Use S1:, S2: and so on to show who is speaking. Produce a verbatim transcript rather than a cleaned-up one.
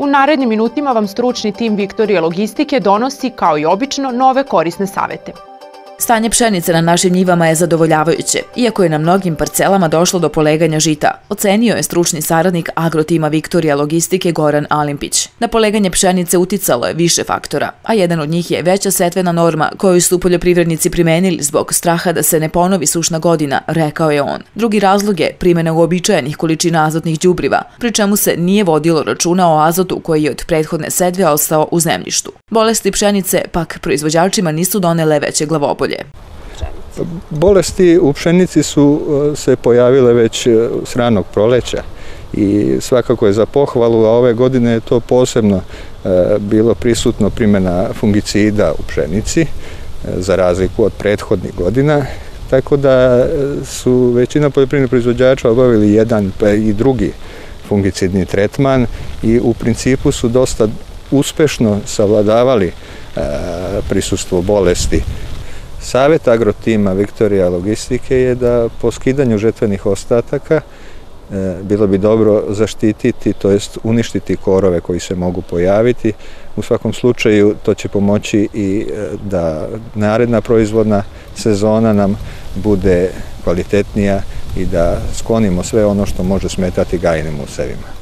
S1: narednim minutima vam stručni tim Viktorije Logistike donosi, kao i obično, nove korisne savete.
S2: Stanje pšenice na našim njivama je zadovoljavajuće, iako je na mnogim parcelama došlo do poleganja žita, ocenio je stručni saradnik agrotima Viktorija Logistike Goran Alimpić. Na poleganje pšenice uticalo je više faktora, a jedan od njih je veća setvena norma koju su poljoprivrednici primenili zbog straha da se ne ponovi sušna godina, rekao je on. Drugi razlog je primjena uobičajenih količina azotnih đubriva, pri čemu se nije vodilo računa o azotu koji je od prethodne setve ostao u zemljištu. Bolesti pšenice pak proizvođačima nisu donele veće glavobolje.
S3: Bolesti u pšenici su se pojavile već s ranog proleća i svakako je za pohvalu, a ove godine je to posebno bilo prisutno primjena fungicida u pšenici, za razliku od prethodnih godina, tako da su većina poljoprivrednih proizvođača obavili jedan pa i drugi fungicidni tretman i u principu su dosta uspešno savladavali prisustvo bolesti. Savet agrotima Viktorija Logistike je da po skidanju žetvenih ostataka bilo bi dobro zaštititi, to jest uništiti korove koji se mogu pojaviti. U svakom slučaju to će pomoći i da naredna proizvodna sezona nam bude kvalitetnija i da sklonimo sve ono što može smetati gajnim usevima.